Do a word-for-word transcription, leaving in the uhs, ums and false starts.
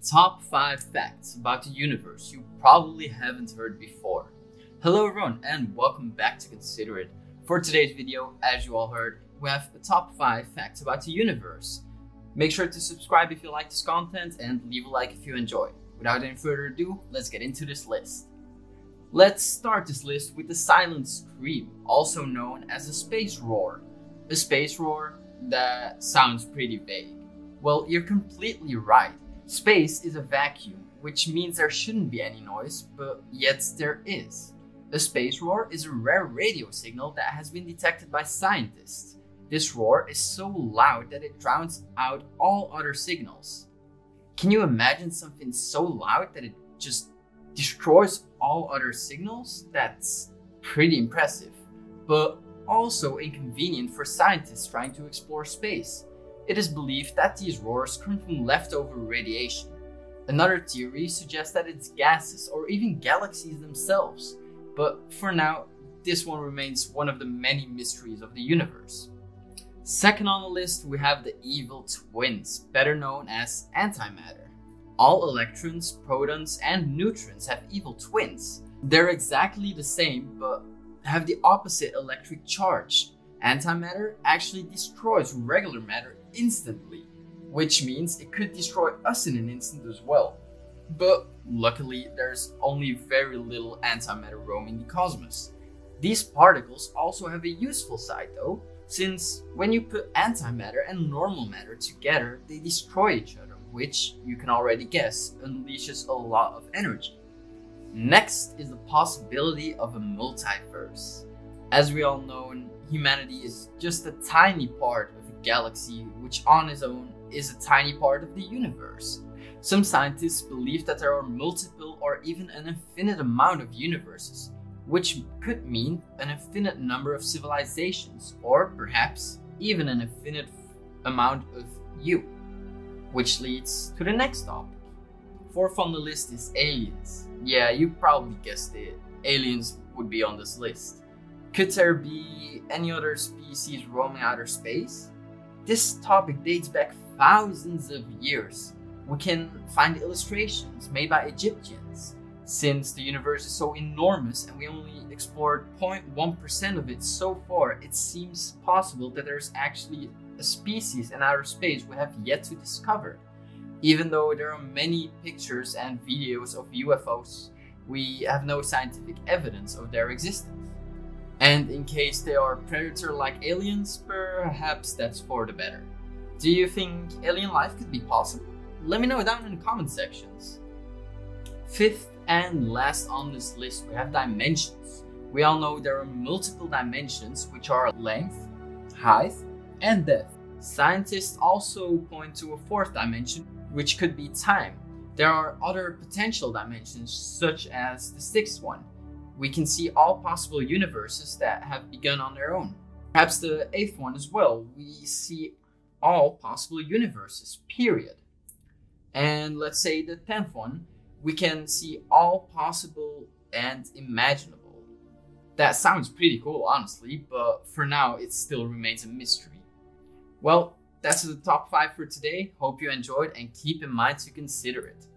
Top five facts about the universe you probably haven't heard before. Hello everyone and welcome back to Consider It. For today's video, as you all heard, we have the top five facts about the universe. Make sure to subscribe if you like this content and leave a like if you enjoy. Without any further ado, let's get into this list. Let's start this list with the silent scream, also known as a space roar. A space roar? That sounds pretty vague. Well, you're completely right. Space is a vacuum, which means there shouldn't be any noise, but yet there is. A space roar is a rare radio signal that has been detected by scientists. This roar is so loud that it drowns out all other signals. Can you imagine something so loud that it just destroys all other signals? That's pretty impressive, but also inconvenient for scientists trying to explore space. It is believed that these roars come from leftover radiation. Another theory suggests that it's gases or even galaxies themselves, but for now, this one remains one of the many mysteries of the universe. Second on the list, we have the evil twins, better known as antimatter. All electrons, protons, and neutrons have evil twins. They're exactly the same, but have the opposite electric charge. Antimatter actually destroys regular matter instantly, which means it could destroy us in an instant as well. But luckily, there's only very little antimatter roaming the cosmos. These particles also have a useful side though, since when you put antimatter and normal matter together, they destroy each other, which you can already guess unleashes a lot of energy. Next is the possibility of a multiverse. As we all know, humanity is just a tiny part of a galaxy, which on its own is a tiny part of the universe. Some scientists believe that there are multiple or even an infinite amount of universes, which could mean an infinite number of civilizations, or perhaps even an infinite amount of you. Which leads to the next topic. Fourth on the list is aliens. Yeah, you probably guessed it. Aliens would be on this list. Could there be any other species roaming outer space? This topic dates back thousands of years. We can find illustrations made by Egyptians. Since the universe is so enormous and we only explored zero point one percent of it so far, it seems possible that there's actually a species in outer space we have yet to discover. Even though there are many pictures and videos of U F Os, we have no scientific evidence of their existence. And in case they are predator-like aliens, perhaps that's for the better. Do you think alien life could be possible? Let me know down in the comment sections. Fifth and last on this list, we have dimensions. We all know there are multiple dimensions, which are length, height, and depth. Scientists also point to a fourth dimension, which could be time. There are other potential dimensions, such as the sixth one. We can see all possible universes that have begun on their own. Perhaps the eighth one as well. We see all possible universes, period. And let's say the tenth one, we can see all possible and imaginable. That sounds pretty cool, honestly, but for now, it still remains a mystery. Well, that's the top five for today. Hope you enjoyed and keep in mind to consider it.